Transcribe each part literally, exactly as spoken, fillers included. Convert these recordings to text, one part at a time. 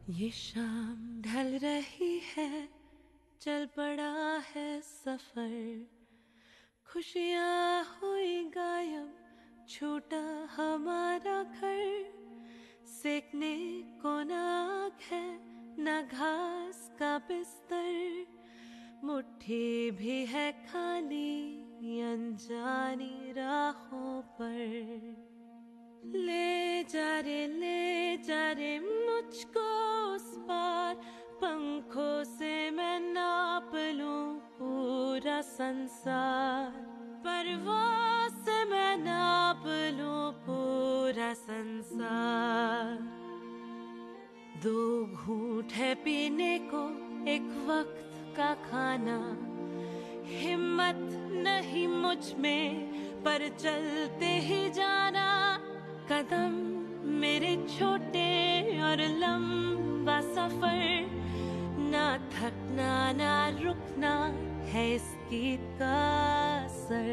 ये शाम ढल रही है, चल पड़ा है सफर, खुशियाँ हुई गायब, छूटा हमारा घर। सेकने को ना आग है, ना घास का बिस्तर, मुट्ठी भी है खाली अनजानी राहों पर। ले जा रे ले जा रे मुझको उस पार, पंखों से मैं नाप लूं पूरा संसार, परवाज़ से मैं नाप लूं पूरा संसार। दो घूंट है पीने को एक वक्त का खाना, हिम्मत नहीं मुझ में पर चलते ही जाना। कदम मेरे छोटे और लंबा सफर, ना थकना ना रुकना है इस गीत का असर।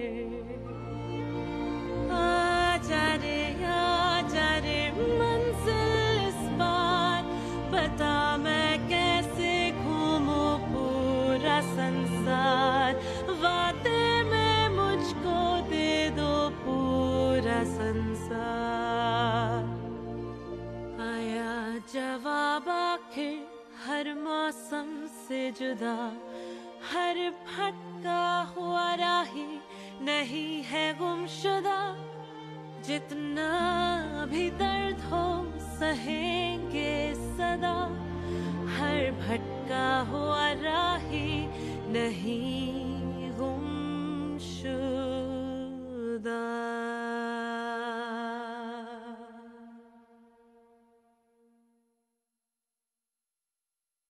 आजा रे आजा रे मंजिल इस बार, बता मैं कैसे घूमूं पूरा संसार। वादे में मुझको दे दो पूरा संसार। आया जवाब आखिर हर मौसम से जुदा, हर भटका हुआ राही नहीं है गुमशुदा। जितना भी दर्द हो सहेंगे सदा, हर भटका हुआ राही नहीं